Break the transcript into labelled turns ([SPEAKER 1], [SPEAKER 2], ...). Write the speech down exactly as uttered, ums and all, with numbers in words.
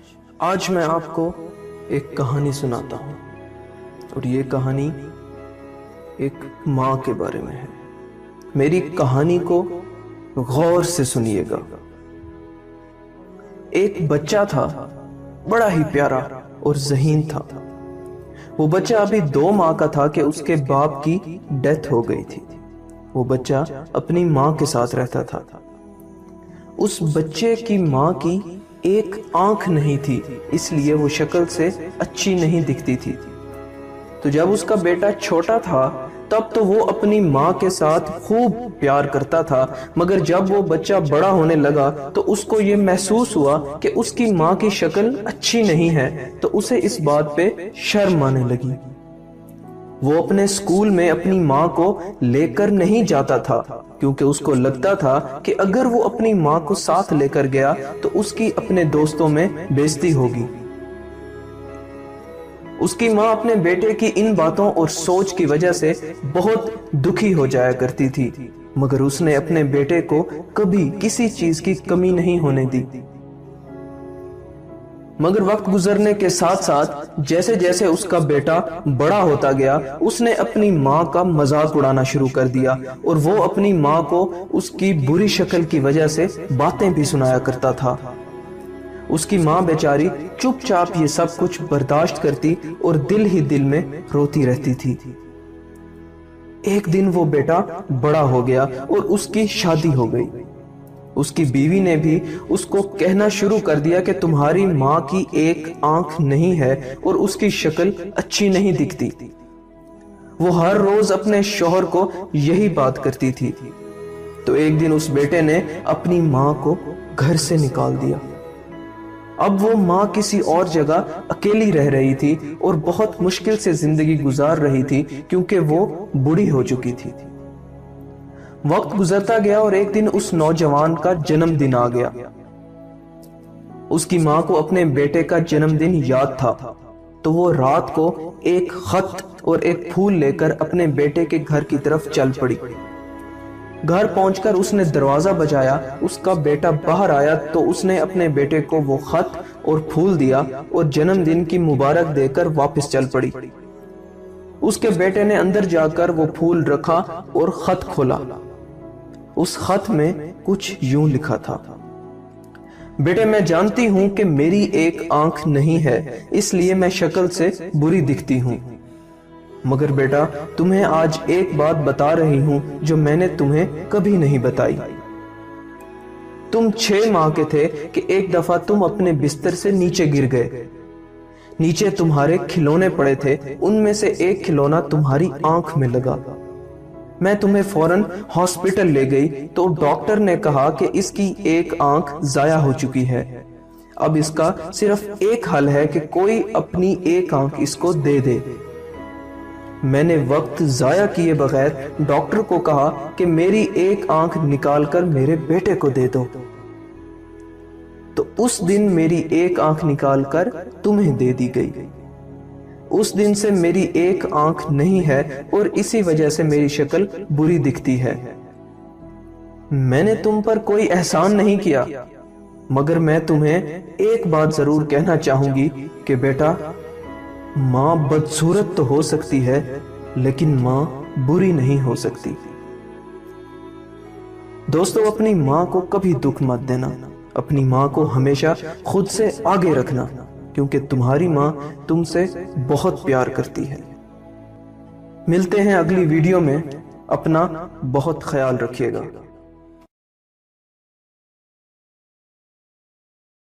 [SPEAKER 1] آج میں آپ کو ایک کہانی سناتا ہوں اور یہ کہانی ایک ماں کے بارے میں ہے۔ میری کہانی کو غور سے سنیے گا۔ ایک بچہ تھا، بڑا ہی پیارا اور ذہین تھا۔ وہ بچہ ابھی دو ماہ کا تھا کہ اس کے باپ کی ڈیتھ ہو گئی تھی۔ وہ بچہ اپنی ماں کے ساتھ رہتا تھا۔ اس بچے کی ماں کی ایک آنکھ نہیں تھی، اس لیے وہ شکل سے اچھی نہیں دکھتی تھی۔ تو جب اس کا بیٹا چھوٹا تھا تب تو وہ اپنی ماں کے ساتھ خوب پیار کرتا تھا، مگر جب وہ بچہ بڑا ہونے لگا تو اس کو یہ محسوس ہوا کہ اس کی ماں کی شکل اچھی نہیں ہے، تو اسے اس بات پہ شرم آنے لگی۔ وہ اپنے اسکول میں اپنی ماں کو لے کر نہیں جاتا تھا، کیونکہ اس کو لگتا تھا کہ اگر وہ اپنی ماں کو ساتھ لے کر گیا تو اس کی اپنے دوستوں میں بے عزتی ہوگی۔ اس کی ماں اپنے بیٹے کی ان باتوں اور سوچ کی وجہ سے بہت دکھی ہو جایا کرتی تھی، مگر اس نے اپنے بیٹے کو کبھی کسی چیز کی کمی نہیں ہونے دی۔ مگر وقت گزرنے کے ساتھ ساتھ جیسے جیسے اس کا بیٹا بڑا ہوتا گیا، اس نے اپنی ماں کا مذاق اڑانا شروع کر دیا، اور وہ اپنی ماں کو اس کی بری شکل کی وجہ سے باتیں بھی سنایا کرتا تھا۔ اس کی ماں بیچاری چپ چاپ یہ سب کچھ برداشت کرتی اور دل ہی دل میں روتی رہتی تھی۔ ایک دن وہ بیٹا بڑا ہو گیا اور اس کی شادی ہو گئی۔ اس کی بیوی نے بھی اس کو کہنا شروع کر دیا کہ تمہاری ماں کی ایک آنکھ نہیں ہے اور اس کی شکل اچھی نہیں دکھتی۔ وہ ہر روز اپنے شوہر کو یہی بات کرتی تھی۔ تو ایک دن اس بیٹے نے اپنی ماں کو گھر سے نکال دیا۔ اب وہ ماں کسی اور جگہ اکیلی رہ رہی تھی اور بہت مشکل سے زندگی گزار رہی تھی، کیونکہ وہ بوڑھی ہو چکی تھی۔ وقت گزرتا گیا اور ایک دن اس نوجوان کا جنم دن آ گیا۔ اس کی ماں کو اپنے بیٹے کا جنم دن یاد تھا، تو وہ رات کو ایک خط اور ایک پھول لے کر اپنے بیٹے کے گھر کی طرف چل پڑی۔ گھر پہنچ کر اس نے دروازہ بجایا۔ اس کا بیٹا باہر آیا تو اس نے اپنے بیٹے کو وہ خط اور پھول دیا اور جنم دن کی مبارک دے کر واپس چل پڑی۔ اس کے بیٹے نے اندر جا کر وہ پھول رکھا اور خط کھولا۔ اس خط میں کچھ یوں لکھا تھا: بیٹے، میں جانتی ہوں کہ میری ایک آنکھ نہیں ہے، اس لیے میں شکل سے بری دکھتی ہوں، مگر بیٹا تمہیں آج ایک بات بتا رہی ہوں جو میں نے تمہیں کبھی نہیں بتائی۔ تم چھ ماہ کے تھے کہ ایک دفعہ تم اپنے بستر سے نیچے گر گئے۔ نیچے تمہارے کھلونے پڑے تھے، ان میں سے ایک کھلونا تمہاری آنکھ میں لگا۔ میں تمہیں فوراً ہاسپٹل لے گئی تو ڈاکٹر نے کہا کہ اس کی ایک آنکھ ضائع ہو چکی ہے۔ اب اس کا صرف ایک حل ہے کہ کوئی اپنی ایک آنکھ اس کو دے دے۔ میں نے وقت ضائع کیے بغیر ڈاکٹر کو کہا کہ میری ایک آنکھ نکال کر میرے بیٹے کو دے دو، تو اس دن میری ایک آنکھ نکال کر تمہیں دے دی گئی۔ اس دن سے میری ایک آنکھ نہیں ہے اور اسی وجہ سے میری شکل بری دکھتی ہے۔ میں نے تم پر کوئی احسان نہیں کیا، مگر میں تمہیں ایک بات ضرور کہنا چاہوں گی کہ بیٹا، ماں بدصورت تو ہو سکتی ہے لیکن ماں بری نہیں ہو سکتی۔ دوستو، اپنی ماں کو کبھی دکھ مت دینا، اپنی ماں کو ہمیشہ خود سے آگے رکھنا، کیونکہ تمہاری ماں تم سے بہت پیار کرتی ہے۔ ملتے ہیں اگلی ویڈیو میں، اپنا بہت خیال رکھیے گا۔